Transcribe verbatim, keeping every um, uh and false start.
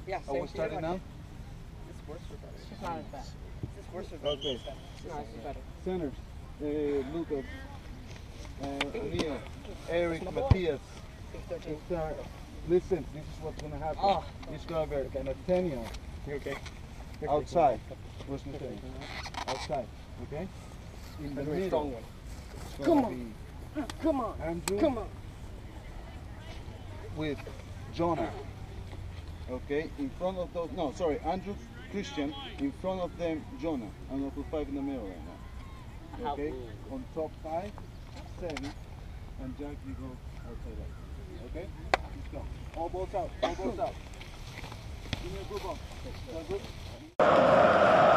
Yeah, Are we starting now? It's worse or better? It's not as bad. It's worse or better? Okay. No, it's better. Centers. Uh, Lucas. Uh, Neil. Eric. Matthias. Start. Listen, this is what's going to happen. Oh. It's going to be an Nathaniel. Okay. Outside. Where's Nathaniel? Outside. Okay? In the middle. Strong one. Come on. Come on. Andrew. Come on. With Jonah. Okay? In front of those. No, sorry. Andrew, Christian. In front of them, Jonah. I'm going to put five in the middle right now. Okay? On top five, seven. And Jack, you go outside that. Okay? Let's go. All balls out. All balls out. Give me a good ball. Good.